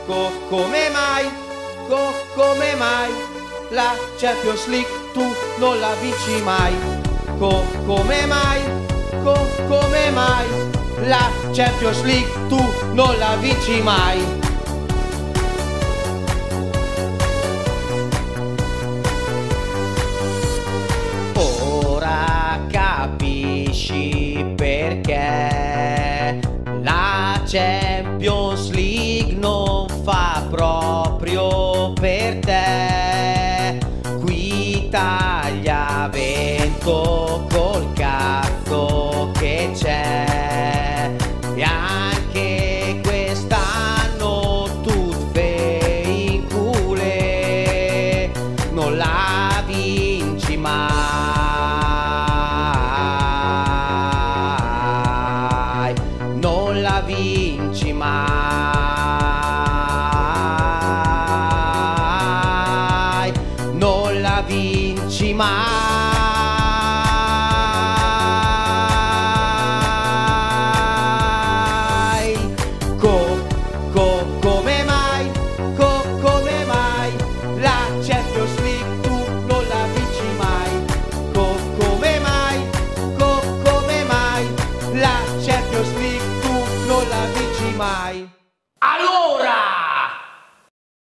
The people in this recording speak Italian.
come mai, come mai la Champions League tu non la vinci mai? Come mai, come mai la Champions League tu non la vinci mai? Ora capisci perché la Champions League non fa proprio per te. Qui taglia vento col cazzo che c'è, e anche quest'anno tutte in cule non la vinci mai, non la vinci mai, non la vinci mai.